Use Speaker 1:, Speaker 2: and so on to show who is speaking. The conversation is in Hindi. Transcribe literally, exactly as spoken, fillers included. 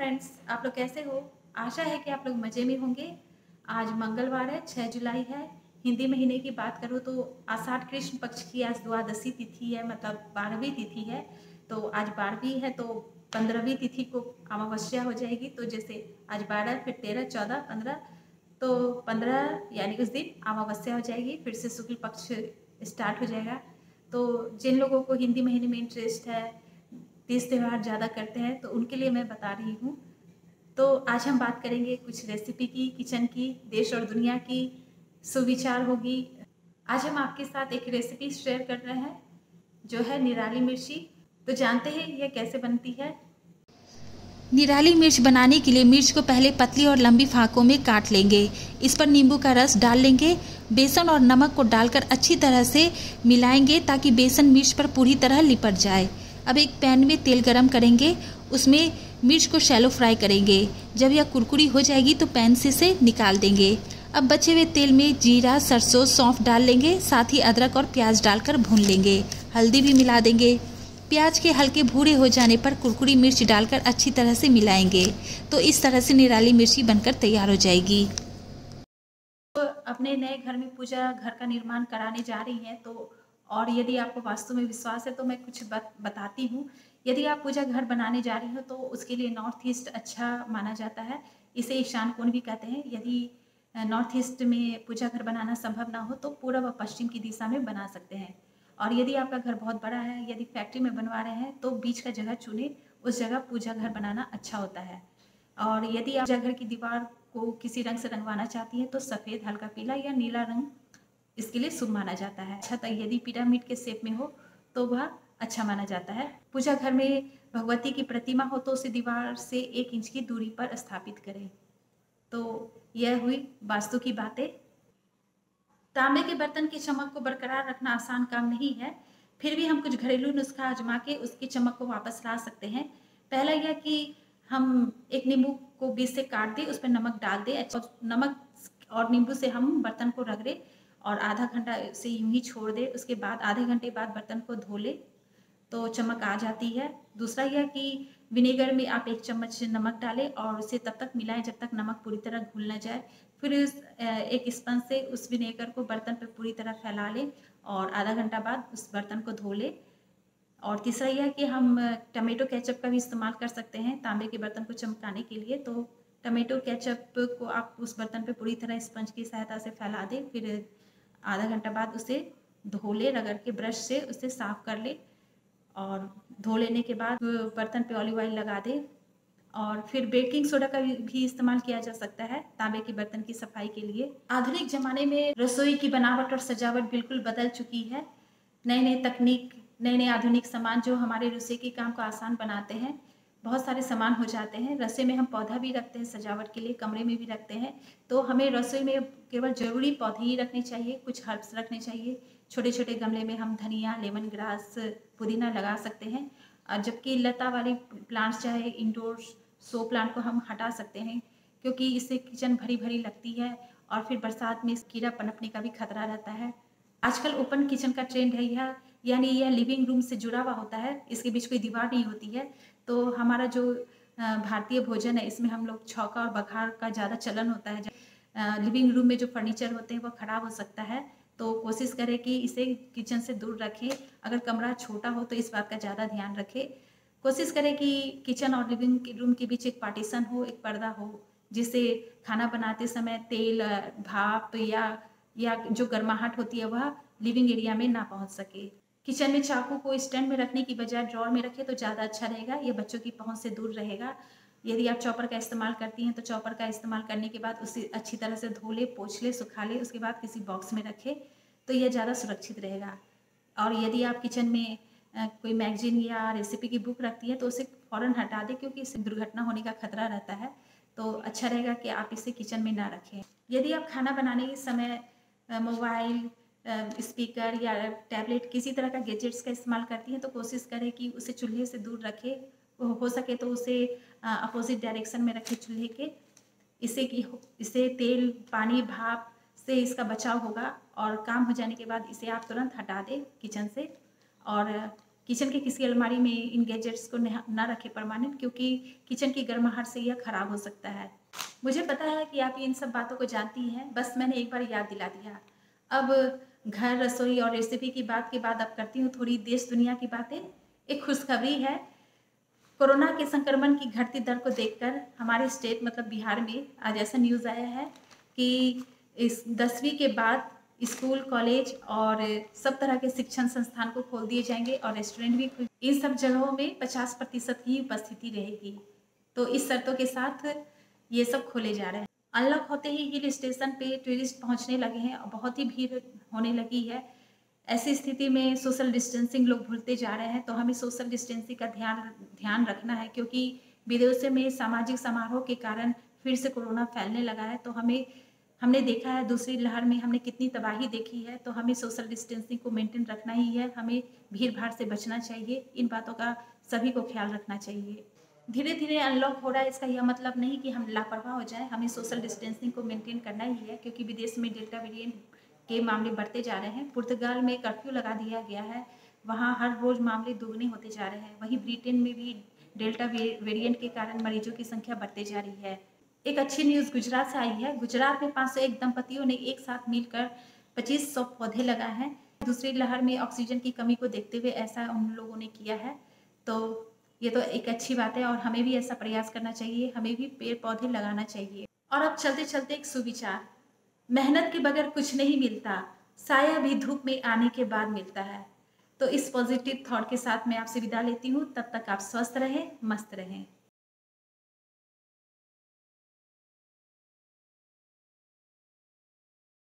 Speaker 1: फ्रेंड्स, आप लोग कैसे हो? आशा है कि आप लोग मज़े में होंगे। आज मंगलवार है, छह जुलाई है। हिंदी महीने की बात करूँ तो आषाढ़ कृष्ण पक्ष की आज द्वादशी तिथि है, मतलब बारहवीं तिथि है। तो आज बारहवीं है तो पंद्रहवीं तिथि को अमावस्या हो जाएगी। तो जैसे आज बारह, फिर तेरह, चौदह, पंद्रह, तो पंद्रह यानी उस दिन अमावस्या हो जाएगी। फिर से शुक्ल पक्ष स्टार्ट हो जाएगा। तो जिन लोगों को हिंदी महीने में इंटरेस्ट है, तीज त्यौहार ज़्यादा करते हैं, तो उनके लिए मैं बता रही हूँ। तो आज हम बात करेंगे कुछ रेसिपी की, किचन की, देश और दुनिया की, सुविचार होगी। आज हम आपके साथ एक रेसिपी शेयर कर रहे हैं जो है निराली मिर्ची। तो जानते हैं यह कैसे बनती है।
Speaker 2: निराली मिर्च बनाने के लिए मिर्च को पहले पतली और लंबी फाँकों में काट लेंगे। इस पर नींबू का रस डाल लेंगे। बेसन और नमक को डालकर अच्छी तरह से मिलाएंगे ताकि बेसन मिर्च पर पूरी तरह लिपट जाए। अब एक पैन में तेल गरम करेंगे, उसमें मिर्च को शैलो फ्राई करेंगे। जब यह कुरकुरी हो जाएगी तो पैन से इसे निकाल देंगे। अब बचे हुए तेल में जीरा, सरसों, सौंफ डाल लेंगे। साथ ही अदरक और प्याज डालकर भून लेंगे। हल्दी भी मिला देंगे। प्याज के हल्के भूरे हो जाने पर कुरकुरी मिर्च डालकर अच्छी तरह से मिलाएंगे। तो इस तरह से निराली मिर्ची बनकर तैयार हो जाएगी।
Speaker 1: तो अपने नए घर में पूजा घर का निर्माण कराने जा रही हैं, तो और यदि आपको वास्तु में विश्वास है तो मैं कुछ बत, बताती हूँ। यदि आप पूजा घर बनाने जा रही हो तो उसके लिए नॉर्थ ईस्ट अच्छा माना जाता है। इसे ईशान कोण भी कहते हैं। यदि नॉर्थ ईस्ट में पूजा घर बनाना संभव ना हो तो पूर्व व पश्चिम की दिशा में बना सकते हैं। और यदि आपका घर बहुत बड़ा है, यदि फैक्ट्री में बनवा रहे हैं तो बीच का जगह चुने, उस जगह पूजा घर बनाना अच्छा होता है। और यदि आप पूजा घर की दीवार को किसी रंग से रंगवाना चाहती हैं तो सफ़ेद, हल्का पीला या नीला रंग इसके लिए शुभ माना जाता है। अच्छा, तो यदि पिरामिड के शेप में हो तो वह अच्छा माना जाता है। पूजा घर में भगवती की प्रतिमा हो तो उसे दीवार से एक इंच की दूरी पर स्थापित करें। तो यह हुई वास्तु की बातें। तांबे के बर्तन की चमक को बरकरार रखना आसान काम नहीं है, फिर भी हम कुछ घरेलू नुस्खा आजमा के उसकी चमक को वापस ला सकते हैं। पहला यह कि हम एक नींबू को बीच से काट दें, उस पर नमक डाल दें। अच्छा, नमक और नींबू से हम बर्तन को रगड़ें और आधा घंटा से यूं ही छोड़ दें। उसके बाद आधे घंटे बाद बर्तन को धो लें तो चमक आ जाती है। दूसरा यह कि विनेगर में आप एक चम्मच नमक डालें और उसे तब तक मिलाएं जब तक नमक पूरी तरह घुल न जाए। फिर उस एक स्पंज से उस विनेगर को बर्तन पर पूरी तरह फैला लें और आधा घंटा बाद उस बर्तन को धो लें। और तीसरा यह कि हम टमेटो केचप का भी इस्तेमाल कर सकते हैं तांबे के बर्तन को चमकाने के लिए। तो टमेटो केचप को आप उस बर्तन पे पूरी तरह स्पंज की सहायता से फैला दें। फिर आधा घंटा बाद उसे धो लें, रगड़ के ब्रश से उसे साफ कर लें और धो लेने के बाद बर्तन पे ऑलिव ऑयल लगा दें। और फिर बेकिंग सोडा का भी इस्तेमाल किया जा सकता है तांबे के बर्तन की सफाई के लिए। आधुनिक जमाने में रसोई की बनावट और सजावट बिल्कुल बदल चुकी है। नए नए तकनीक, नए नए आधुनिक सामान जो हमारे रसोई के काम को आसान बनाते हैं। बहुत सारे सामान हो जाते हैं। रसोई में हम पौधा भी रखते हैं सजावट के लिए, कमरे में भी रखते हैं। तो हमें रसोई में केवल ज़रूरी पौधे ही रखने चाहिए, कुछ हर्ब्स रखने चाहिए। छोटे छोटे गमले में हम धनिया, लेमन ग्रास, पुदीना लगा सकते हैं। और जबकि लता वाली प्लांट्स चाहे इंडोर शो प्लांट को हम हटा सकते हैं, क्योंकि इससे किचन भरी भरी लगती है और फिर बरसात में कीड़ा पनपने का भी खतरा रहता है। आजकल ओपन किचन का ट्रेंड है यह, यानी यह लिविंग रूम से जुड़ा हुआ होता है, इसके बीच कोई दीवार नहीं होती है। तो हमारा जो भारतीय भोजन है इसमें हम लोग छौका और बघार का ज़्यादा चलन होता है। लिविंग रूम में जो फर्नीचर होते हैं वो खराब हो सकता है, तो कोशिश करें कि इसे किचन से दूर रखें। अगर कमरा छोटा हो तो इस बात का ज़्यादा ध्यान रखें। कोशिश करें कि किचन और लिविंग रूम के बीच एक पार्टीशन हो, एक पर्दा हो, जिससे खाना बनाते समय तेल, भाप या या जो गर्माहट होती है वह लिविंग एरिया में ना पहुंच सके। किचन में चाकू को स्टैंड में रखने की बजाय ड्रॉर में रखें तो ज़्यादा अच्छा रहेगा। ये बच्चों की पहुंच से दूर रहेगा। यदि आप चॉपर का इस्तेमाल करती हैं तो चॉपर का इस्तेमाल करने के बाद उसे अच्छी तरह से धो ले, पोंछ ले, सुखा ले, उसके बाद किसी बॉक्स में रखें तो यह ज़्यादा सुरक्षित रहेगा। और यदि आप किचन में कोई मैगजीन या रेसिपी की बुक रखती है तो उसे फ़ौरन हटा दें, क्योंकि इससे दुर्घटना होने का खतरा रहता है। तो अच्छा रहेगा कि आप इसे किचन में ना रखें। यदि आप खाना बनाने के समय मोबाइल, स्पीकर या टैबलेट किसी तरह का गैजेट्स का इस्तेमाल करती हैं तो कोशिश करें कि उसे चूल्हे से दूर रखें। हो सके तो उसे अपोजिट डायरेक्शन में रखें चूल्हे के। इससे कि इससे तेल, पानी, भाप से इसका बचाव होगा और काम हो जाने के बाद इसे आप तुरंत हटा दें किचन से। और किचन के किसी अलमारी में इन गैजेट्स को ना रखें परमानेंट, क्योंकि किचन की गर्माहट से यह खराब हो सकता है। मुझे पता है कि आप इन सब बातों को जानती हैं, बस मैंने एक बार याद दिला दिया। अब घर, रसोई और रेसिपी की बात के बाद अब करती हूँ थोड़ी देश दुनिया की बातें। एक खुशखबरी है, कोरोना के संक्रमण की घटती दर को देखकर हमारे स्टेट मतलब बिहार में आज ऐसा न्यूज़ आया है कि इस दसवीं के बाद स्कूल, कॉलेज और सब तरह के शिक्षण संस्थान को खोल दिए जाएंगे और रेस्टोरेंट भी खुल, इन सब जगहों में पचास प्रतिशत ही उपस्थिति रहेगी। तो इस शर्तों के साथ ये सब खोले जा रहे हैं। अनलॉक होते ही हिल स्टेशन पे टूरिस्ट पहुंचने लगे हैं और बहुत ही भीड़ होने लगी है। ऐसी स्थिति में सोशल डिस्टेंसिंग लोग भूलते जा रहे हैं, तो हमें सोशल डिस्टेंसिंग का ध्यान ध्यान रखना है, क्योंकि विदेशों में सामाजिक समारोह के कारण फिर से कोरोना फैलने लगा है। तो हमें हमने देखा है दूसरी लहर में हमने कितनी तबाही देखी है, तो हमें सोशल डिस्टेंसिंग को मेंटेन रखना ही है। हमें भीड़ भाड़ से बचना चाहिए, इन बातों का सभी को ख्याल रखना चाहिए। धीरे धीरे अनलॉक हो रहा है, इसका यह मतलब नहीं कि हम लापरवाह हो जाएं। हमें सोशल डिस्टेंसिंग को मेंटेन करना ही है, क्योंकि विदेश में डेल्टा वेरिएंट के मामले बढ़ते जा रहे हैं। पुर्तगाल में कर्फ्यू लगा दिया गया है, वहाँ हर रोज मामले दोगुने होते जा रहे हैं। वहीं ब्रिटेन में भी डेल्टा वेरिएंट के कारण मरीजों की संख्या बढ़ते जा रही है। एक अच्छी न्यूज़ गुजरात से आई है। गुजरात में पाँच सौ एक दंपतियों ने एक साथ मिलकर पच्चीस सौ पौधे लगाए हैं। दूसरी लहर में ऑक्सीजन की कमी को देखते हुए ऐसा उन लोगों ने किया है। तो ये तो एक अच्छी बात है और हमें भी ऐसा प्रयास करना चाहिए, हमें भी पेड़ पौधे लगाना चाहिए। और अब चलते चलते एक सुविचार, मेहनत के बगैर कुछ नहीं मिलता, साया भी धूप में आने के बाद मिलता है। तो इस पॉजिटिव थॉट के साथ मैं आपसे विदा लेती हूँ। तब तक आप स्वस्थ रहें, मस्त रहें।